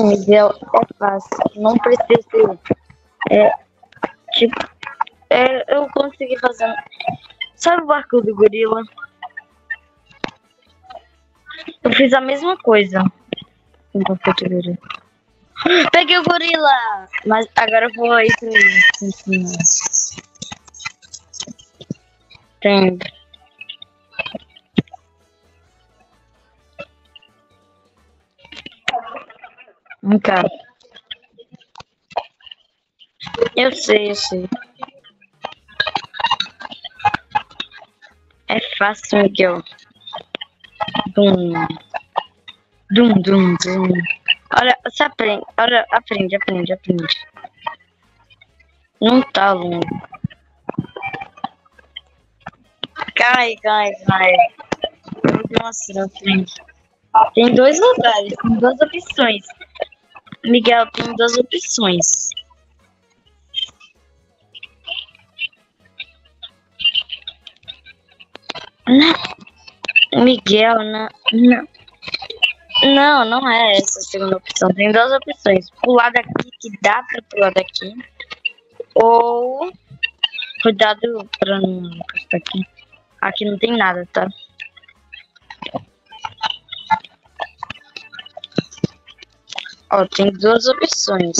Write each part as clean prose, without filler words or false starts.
Miguel, é fácil. Não precisa ser. É, tipo, eu consegui fazer. Sabe o barco do gorila? Eu fiz a mesma coisa. Com o barco do gorila. Peguei o gorila! Mas agora eu vou ir pra ele. Ensinar. Tem. Nunca. Eu sei. É fácil, Miguel. Dum. Dum. Olha, você aprende. Olha, aprende. Não tá longo. Cai. Nossa, frente. Tem dois lugares, tem duas opções. Miguel, tem duas opções. Miguel, não é essa a segunda opção. Tem duas opções. Pular daqui, que dá pra pular daqui. Ou... Cuidado pra não encostar aqui. Aqui não tem nada, tá? Ó, tem duas opções.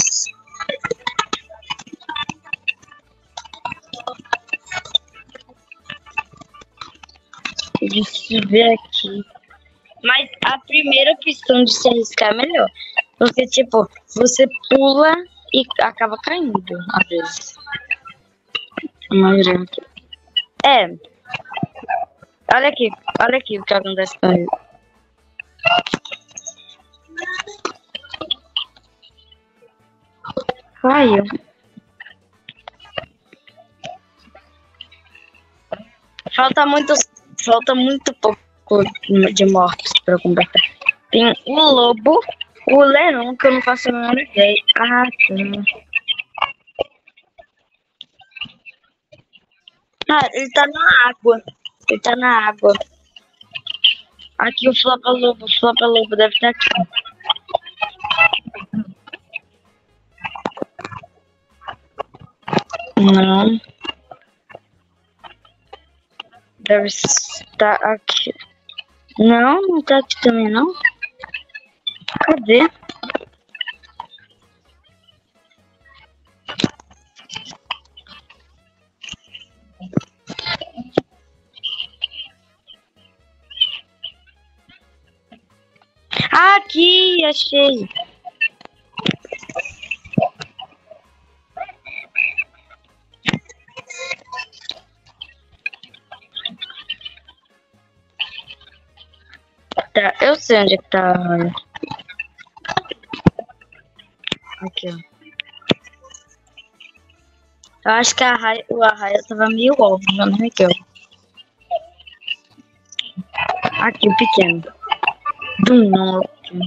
Deixa eu ver aqui. Mas a primeira opção de se arriscar é melhor. Porque, tipo, você pula e acaba caindo, às vezes. É. Olha aqui o que acontece com ele. Caiu. Falta muito pouco de mortes pra completar. Tem o lobo, o leão, que eu não faço a menor ideia. Ah, sim. Ah, ele tá na água. Aqui o Flapa-Lobo deve estar aqui. Não. Deve estar aqui. Não tá aqui também, não. Cadê? Aqui, achei. Tá, eu sei onde é que tá. Aqui, ó. Eu acho que o arraia tava meio óbvio, não é que eu. Aqui, o pequeno. Não.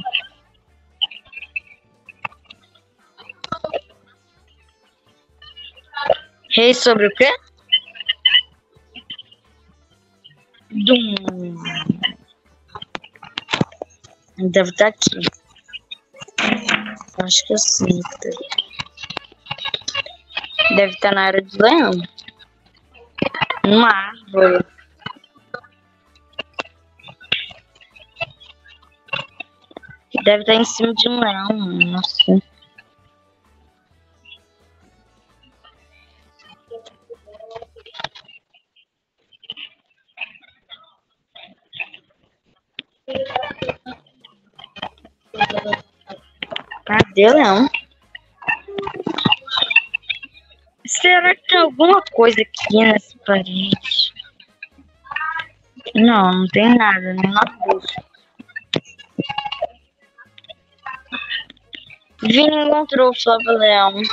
Rei sobre o quê? Deve estar aqui. Acho que eu sei. Deve estar na área do leão. Numa árvore. Deve estar em cima de um leão. Nossa. Cadê o leão? Será que tem alguma coisa aqui nessa parede? Não tem nada, nem na bolsa. Vini encontrou o Flávio Leão.